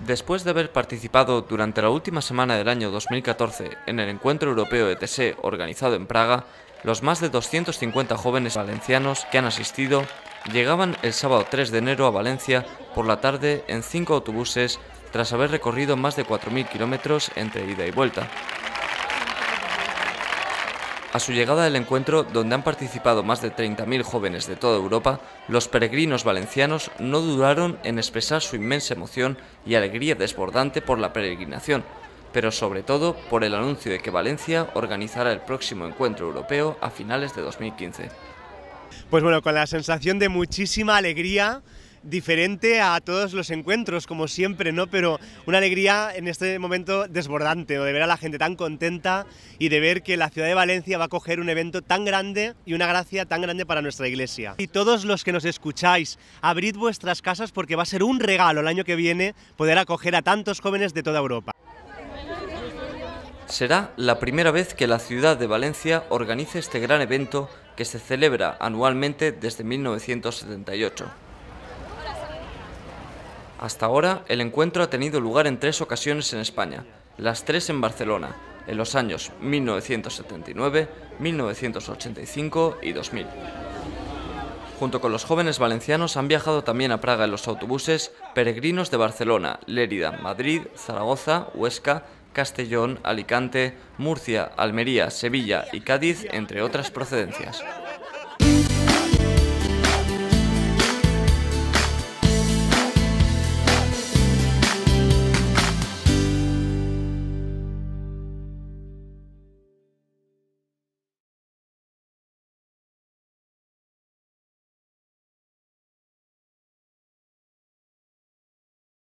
Después de haber participado durante la última semana del año 2014 en el Encuentro Europeo ETC organizado en Praga, los más de 250 jóvenes valencianos que han asistido llegaban el sábado 3 de enero a Valencia por la tarde en 5 autobuses tras haber recorrido más de 4.000 kilómetros entre ida y vuelta. A su llegada al encuentro, donde han participado más de 30.000 jóvenes de toda Europa, los peregrinos valencianos no dudaron en expresar su inmensa emoción y alegría desbordante por la peregrinación, pero sobre todo por el anuncio de que Valencia organizará el próximo encuentro europeo a finales de 2015. Pues bueno, con la sensación de muchísima alegría, diferente a todos los encuentros, como siempre, ¿no? Pero una alegría en este momento desbordante, ¿no? De ver a la gente tan contenta y de ver que la ciudad de Valencia va a acoger un evento tan grande y una gracia tan grande para nuestra iglesia. Y todos los que nos escucháis, abrid vuestras casas porque va a ser un regalo el año que viene poder acoger a tantos jóvenes de toda Europa. Será la primera vez que la ciudad de Valencia organice este gran evento que se celebra anualmente desde 1978. Hasta ahora, el encuentro ha tenido lugar en 3 ocasiones en España, las 3 en Barcelona, en los años 1979, 1985 y 2000. Junto con los jóvenes valencianos han viajado también a Praga en los autobuses peregrinos de Barcelona, Lérida, Madrid, Zaragoza, Huesca, Castellón, Alicante, Murcia, Almería, Sevilla y Cádiz, entre otras procedencias.